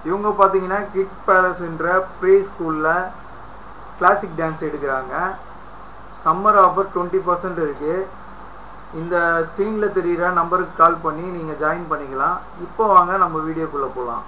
இவங்க பார்த்தீங்கன்னா கிட் பேலஸ்ன்ற ப்ரீ ஸ்கூலில் கிளாசிக் டான்ஸ் எடுக்கிறாங்க. சம்மர் ஆஃபர் 20% இருக்குது. இந்த ஸ்க்ரீனில் தெரிகிற நம்பருக்கு கால் பண்ணி நீங்கள் ஜாயின் பண்ணிக்கலாம். இப்போ வாங்க நம்ம வீடியோக்குள்ளே போகலாம்.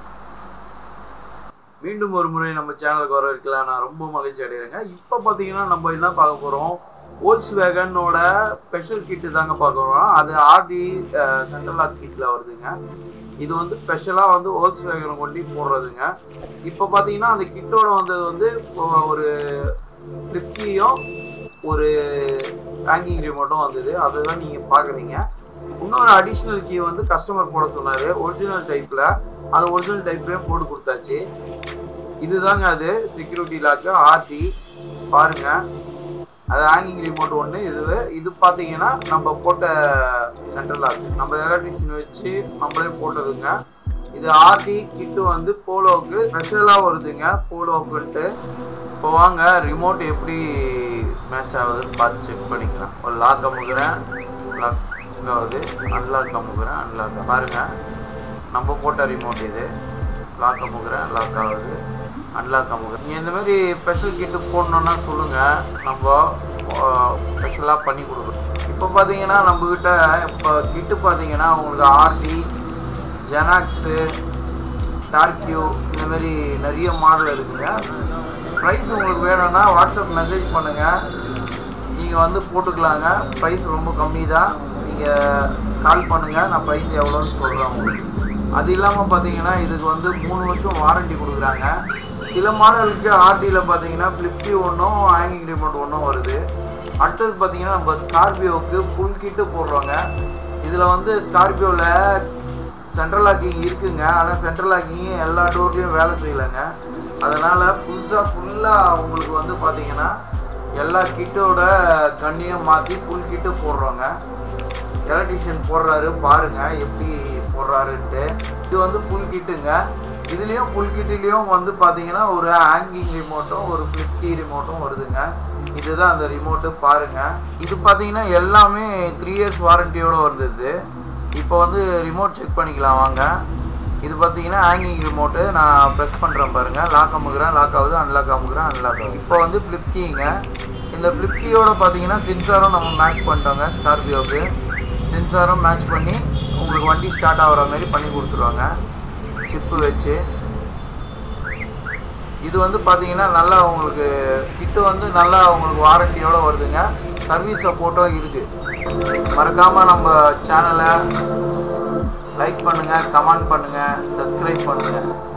மீண்டும் ஒரு முறை நம்ம சேனலுக்கு வரவேற்கலாம். நான் ரொம்ப மகிழ்ச்சி அடைகிறேங்க. இப்போ பார்த்தீங்கன்னா நம்ம என்ன பார்க்க போகிறோம், வோல்க்ஸ்வேகனோட ஸ்பெஷல் கிட்டு தாங்க பார்க்குறோம். அது ஆர்டி சென்ட்ரல் லாக் கிட்டில் வருதுங்க. இது வந்து ஸ்பெஷலாக வந்து வோல்க்ஸ்வேகனை கொண்டு போடுறதுங்க. இப்போ பார்த்தீங்கன்னா அந்த கிட்டோட வந்தது வந்து ஒரு ஃப்ளிப்கியும் ஒரு ஹேங்கிங் ரிமோட்டும் வந்தது. அதுதான் நீங்கள் பார்க்குறீங்க. இன்னொரு அடிஷ்னல் கீ வந்து கஸ்டமர் போட சொன்னார் ஒரிஜினல் டைப்பில். அது ஒரிஜினல் டைப்லேயே போட்டு கொடுத்தாச்சு. இதுதாங்க அது செக்யூரிட்டி லாக்கு ஆர்டி பாருங்க. அது ஹேங்கிங் ரிமோட் ஒன்று. இது பார்த்தீங்கன்னா நம்ம போட்ட சென்ட்ரல் லாக் நம்ம எலக்ட்ரிஷியன் வச்சு நம்மளே போட்டதுங்க. இது ஆர்டி கிட்டு வந்து போலோவுக்கு ஸ்பெஷலாக வருதுங்க. போலோவுக்குன்ட்டு இப்போ வாங்க ரிமோட் எப்படி மேட்ச் ஆகுதுன்னு பார்த்து செக் பண்ணிக்கலாம். ஒரு லாக் அமுக்குறேன், லாக் ஆகுது. அன்லாக் அமுக்குறேன், அன்லாக் பாருங்கள். நம்ம போட்ட ரிமோட் இது. லாக் அமுக்குறேன், லாக் ஆகுது. அன்லாக் அமுக்குறேன். நீங்கள் இந்த மாதிரி ஸ்பெஷல் கிட்டு போடணுன்னா சொல்லுங்கள், நம்ம ஸ்பெஷலாக பண்ணி கொடுக்குறோம். இப்போ பார்த்தீங்கன்னா நம்மக்கிட்ட இப்போ கிட்டு பார்த்தீங்கன்னா உங்களுக்கு ஆர்டி, ஜெனாக்ஸு, டார்கியூ இந்த மாதிரி நிறைய மாடல் இருக்குங்க. ப்ரைஸ் உங்களுக்கு வேணும்னா வாட்ஸ்அப் மெசேஜ் பண்ணுங்கள், நீங்கள் வந்து போட்டுக்கலாங்க. ப்ரைஸ் ரொம்ப கம்மி தான். நீங்கள் கால் பண்ணுங்கள், நான் ப்ரைஸ் எவ்வளோன்னு சொல்கிறேன் உங்களுக்கு. அது இல்லாமல் பார்த்தீங்கன்னா இதுக்கு வந்து 3 வருஷம் வாரண்டி கொடுக்குறாங்க. சில மாடலுக்கு ஆர்டியில் பார்த்தீங்கன்னா ஃப்ளிப்கி ஒன்றும் ஹேங்கிங் ரிமோட் ஒன்றும் வருது. அடுத்தது பார்த்தீங்கன்னா நம்ம ஸ்கார்பியோவுக்கு ஃபுல் கிட்டு போடுறோங்க. இதில் வந்து ஸ்கார்பியோவில் சென்ட்ரல் லாக்கிங் இருக்குங்க. ஆனால் சென்ட்ரல் லாக்கிங் எல்லா டோர்லேயும் வேலை செய்யலைங்க. அதனால் ஃபுல்லாக உங்களுக்கு வந்து பார்த்தீங்கன்னா எல்லா கிட்டோட கண்ணியும் மாற்றி ஃபுல் கிட்டு போடுறோங்க. எலக்ட்ரிஷியன் போடுறாரு பாருங்கள் எப்படி போடுறாருன்ட்டு. இது வந்து ஃபுல் கிட்டுங்க. இதுலேயும் ஃபுல் கிட்டுலேயும் வந்து பார்த்தீங்கன்னா ஒரு ஹேங்கிங் ரிமோட்டும் ஒரு ஃப்ளிப்கி ரிமோட்டும் வருதுங்க. இதுதான் அந்த ரிமோட்டு பாருங்கள். இது பார்த்தீங்கன்னா எல்லாமே 3 இயர்ஸ் வாரண்டியோடு வருது. இப்போ வந்து ரிமோட் செக் பண்ணிக்கலாம் வாங்க. இது பார்த்தீங்கன்னா ஹேங்கிங் ரிமோட்டு. நான் ப்ரெஸ் பண்ணுறேன் பாருங்கள். லாக் அமுக்குறேன், லாக் ஆகுது. அன்லாக் அமுக்குறேன், அன்லாக் ஆகுது. இப்போ வந்து ஃப்ளிப்கிங்க. இந்த ஃப்ளிப்கியோட பார்த்தீங்கன்னா சென்சாரும் நம்ம மேட்ச் பண்ணிட்டோங்க. ஸ்கார்பியோவுக்கு சென்சாரும் மேட்ச் பண்ணி உங்களுக்கு வண்டி ஸ்டார்ட் ஆகிற மாதிரி பண்ணி கொடுத்துருவாங்க சிப்பு வச்சு. இது வந்து பார்த்தீங்கன்னா நல்லா உங்களுக்கு கிட்டு வந்து நல்லா உங்களுக்கு வாரண்டியோடு வருதுங்க. சர்வீஸ் சப்போர்ட்டும் இருக்குது. மறக்காமல் நம்ம சேனலை லைக் பண்ணுங்கள், கமெண்ட் பண்ணுங்கள், சப்ஸ்கிரைப் பண்ணுங்கள்.